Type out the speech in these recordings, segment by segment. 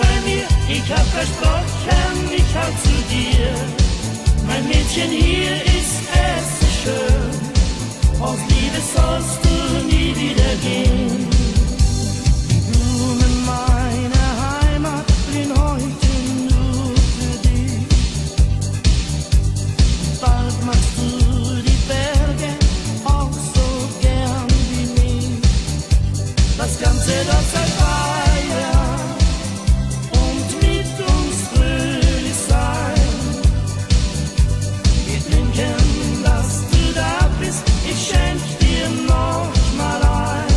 bei mir, ich hab versprochen, ich halt zu dir. Mein Mädchen, hier ist es so schön, aus Liebe sollst du nie wieder gehen. Die Blumen meiner Heimat blühen heute nur für dich. Bald machst du die Berge auch so gern wie mich. Das Ganze doch sei feiern und mit uns fröhlich sein. Wir trinken, dass du da bist, ich schenk dir noch mal ein.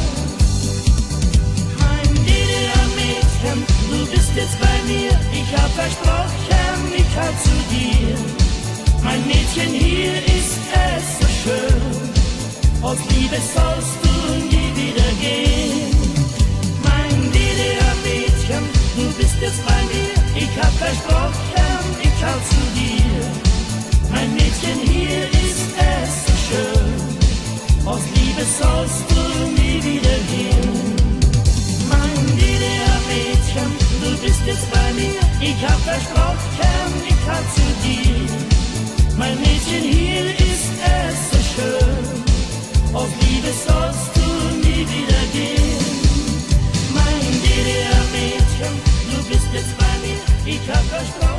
Mein DDR-Mädchen, du bist jetzt bei mir, ich hab versprochen, ich halt zu dir. Mein Mädchen, hier ist es so schön, aus Liebe sollst du nie wieder gehen. Mein DDR-Mädchen, du bist jetzt bei mir, ich hab versprochen, ich halt zu dir. Mein Mädchen, hier ist es so schön, aus Liebe sollst du nie wieder gehen. Mein DDR-Mädchen, du bist jetzt bei mir, ich hab versprochen, ich halt zu dir. Mein Mädchen, hier ist es so schön, aus Liebe sollst du nie wieder gehen. Mein DDR-Mädchen, du bist jetzt bei mir, ich hab versprochen.